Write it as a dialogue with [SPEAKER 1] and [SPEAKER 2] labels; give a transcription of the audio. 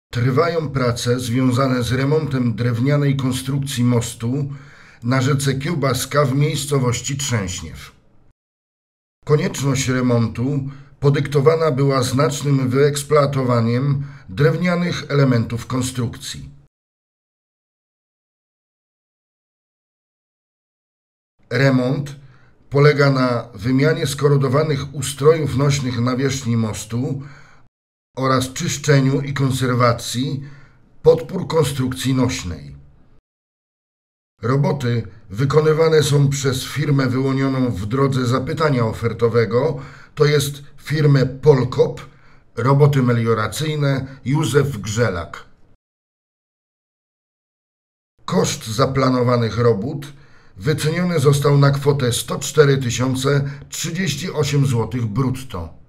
[SPEAKER 1] Trwają prace związane z remontem drewnianej konstrukcji mostu na rzece Kiełbaska w miejscowości Trzęśniew. Konieczność remontu podyktowana była znacznym wyeksploatowaniem drewnianych elementów konstrukcji. Remont polega na wymianie skorodowanych ustrojów nośnych nawierzchni mostu oraz czyszczeniu i konserwacji podpór konstrukcji nośnej. Roboty wykonywane są przez firmę wyłonioną w drodze zapytania ofertowego, to jest firmę Polkop, roboty melioracyjne Józef Grzelak. Koszt zaplanowanych robót wyceniony został na kwotę 104 038 zł brutto.